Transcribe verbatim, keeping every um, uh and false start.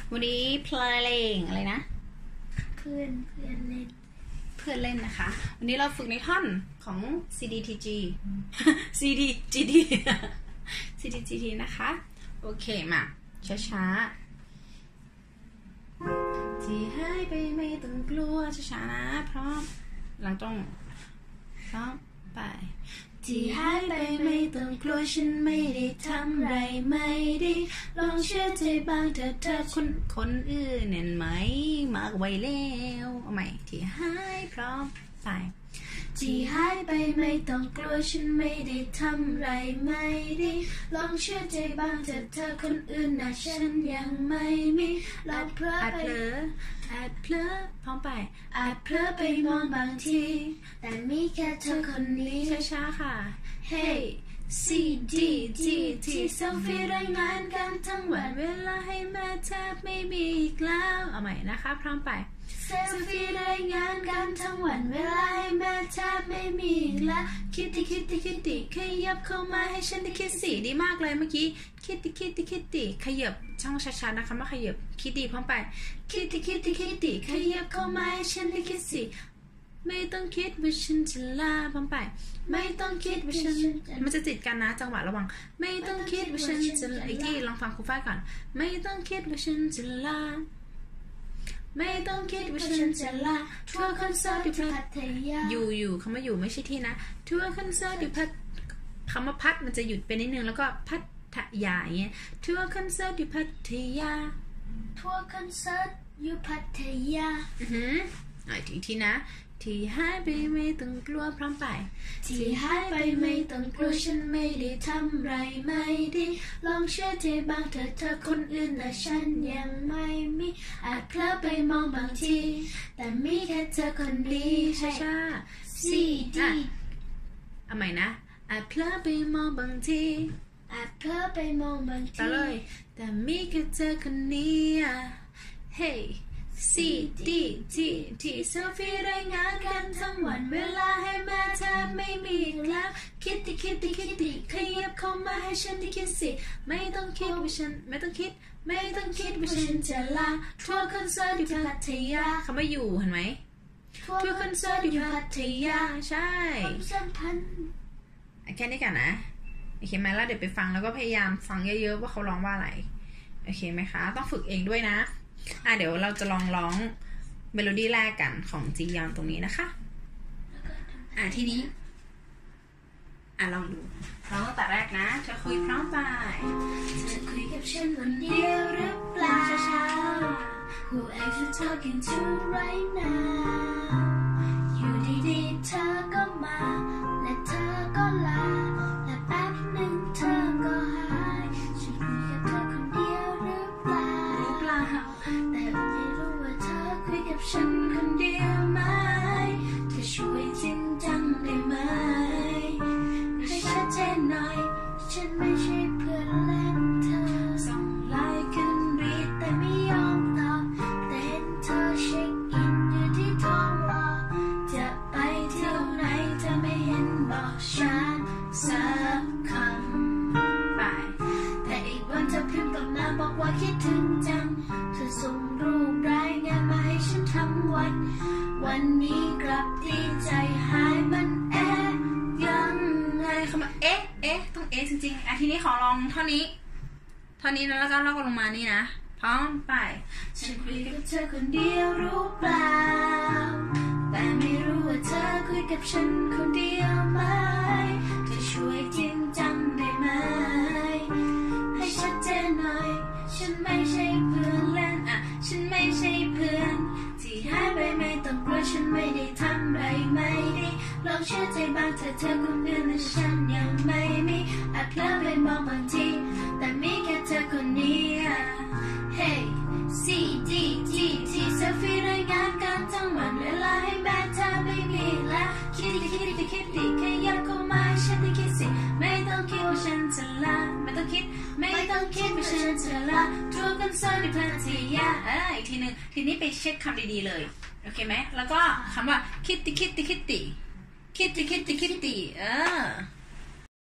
วันนี้เพลงอะไรนะเพื่อนเพื่อนเล่นเพื่อนเล่นนะคะวันนี้เราฝึกในท่อนของ ซี ดี ที จี ซี ดี จี ดี ซี ดี จี ดี นะคะโอเคมาช้าๆที่หายไปไม่ต้องกลัวช้าๆนะพร้อมหลังตรงพร้อมไปที่หายไปไม่ต้องกลัวฉันไม่ได้ทำไรไม่ดีลองเชื่อใจบ้างเถอะเธอคนคนอื่นเห็นไหมมากไว้แล้วเอาใหม่ที่หายพร้อมไปที่หายไปไม่ต้องกลัวฉันไม่ได้ทำไรไม่ดีลองเชื่อใจบ้างเถอะเธอคนอื่นนะฉันยังไม่มีเราเพลอไปอาจเพลอพร้อมไปอาจเพลอไปมองบางทีแต่มีแค่เธอคนนี้ช้าๆค่ะ Hey C D D T เซลฟี่รายงานกันทั้งวันเวลาให้แม่แทบไม่มีอีกแล้วเอาใหม่นะคะพร้อมไปเซลฟี่รายงานกันทั้งวันเวลาให้แม่แทบไม่มีอีกแล้วคิดดิคิดดิคิดดิขยับเข้ามาให้ฉันได้คิดสิดีมากเลยเมื่อกี้คิดดิคิดดิคิดดิขยับช่องช้าๆนะคะมาขยับคิดดิพร้อมไปคิดดิคิดดิคิดดิขยับเข้ามาให้ฉันได้คิดสิไม่ต้องคิดว่าฉันจะลาพร้อมไปไม่ต้องคิดว่าฉันมันจะติดกันนะจังหวะระวังไม่ต้องคิดว่าฉันจะอีกที่ลองฟังครูฝ้ายก่อนไม่ต้องคิดว่าฉันจะลาไม่ต้องคิดว่าฉันจะลาทัวร์คอนเสิร์ตที่พัทยาอยู่อยู่คำว่าอยู่ไม่ใช่ที่นะทัวร์คอนเสิร์ตที่พัทคำว่าพัทมันจะหยุดไปนิดนึงแล้วก็พัทยาอย่างเงี้ยทัวร์คอนเสิร์ตที่พัทยาทัวร์คอนเสิร์ตอยู่พัทยาอือหืออีกทีนะที่หายไปไม่ต้องกลัวพร้อมไปที่หายไปไม่ต้องกลัวฉันไม่ได้ทำไรไม่ดีลองเชื่อใจบ้างเถอะเธอคนอื่นและฉันยังไม่มีอาจเพลอไปมองบางทีแต่มีแค่เธอคนนี้ช้าๆ C D เอาใหม่นะอาจเพลอไปมองบางทีอาจเพลอไปมองบางทีต่อเลยแต่มีแค่เธอคนนี้ Hey C D T T เซลฟี่รายงานกันทั้งวันเวลาให้แม่แทบไม่มีแล้วคิดดิคิดดิคิดดิขยับเข้ามาให้ฉันได้คิดสิไม่ต้องคิดว่าฉันไม่ต้องคิดไม่ต้องคิดว่าฉันจะลาทัวร์คอนเสิร์ตที่พัทยาคำว่าอยู่เห็นไหมทัวร์คอนเสิร์ตที่พัทยาใช่แค่นี้กันนะโอเคไหมแล้วเดี๋ยวไปฟังแล้วก็พยายามฟังเยอะๆว่าเขาร้องว่าอะไรโอเคไหมคะต้องฝึกเองด้วยนะอ่ะเดี๋ยวเราจะลองร้องเมโลดี้แรกกันของจียอนตรงนี้นะคะอ่ะทีนี้อ่ะลองดูร้องตั้งแต่แรกนะเธอคุยพร้อมไปเธอคุยกับฉันคนเดียวหรือเปล่าช้าๆ Who are you talking to right now อยู่ดีๆเธอก็มาและเธอก็ลาและแป๊บหนึ่งเธอก็หายฉันคุยกับเธอคนเดียวหรือเปล่าแต่ไม่รู้ว่าเธอคุยกับฉันคนเดียวไหมเธอช่วยจริงจังได้ไหมให้ชัดเจนหน่อยฉันไม่ใช่เพื่อนเล่นเธอส่งไลน์กันรีดแต่ไม่ยอมตอบแต่เห็นเธอเช็คอินอยู่ที่ท้องรอจะไปเที่ยวไหนเธอไม่เห็นบอกฉันสักคำไปแต่อีกวันเธอพิมพ์กลับมาบอกว่าคิดถึงจังเธอส่งรูปรายงานมาให้ฉันทั้งวันวันนี้กลับดีใจหายมันเอ๊ะยังไงคำว่าเอ๊ะเอ๊ะต้องเอ๊ะจริงๆอ่ะทีนี้ขอลองเท่านี้เท่านี้แล้วก็ลอกลงมานี่นะพร้อมไปฉันคุยกับเธอคนเดียวรู้เปล่าแต่ไม่รู้ว่าเธอคุยกับฉันคนเดียวไหมเธอช่วยจริงจังได้ไหมให้ชัดเจนหน่อยฉันไม่ใช่เพื่อนเล่นอ่ะฉันไม่ใช่เพื่อนที่หายไปไม่ต้องกลัวฉันไม่ได้ทำไรไม่ดีลองเชื่อใจบ้างเธอเธอคนอื่นและฉันยังไม่มีอาจเพลอไปมองบางทีแต่มีแค่เธอคนนี้ Hey C D T T เซลฟี่รายงานกันทั้งวันเวลาให้แม่เธอไม่มีแล้วคิดดิคิดดิคิดดิแค่อยากเข้ามาฉันได้คิดสิไม่ต้องคิดว่าฉันจะลาไม่ต้องคิดไม่ต้องคิดว่าฉันจะลาทัวร์คอนเสิร์ตที่พัทยาเอออีกทีหนึ่งทีนี้ไปเช็คคำดีๆเลยโอเคไหมแล้วก็คำว่าคิดดิคิดดิคิดดิคิดดิคิดดิคิดดิเออ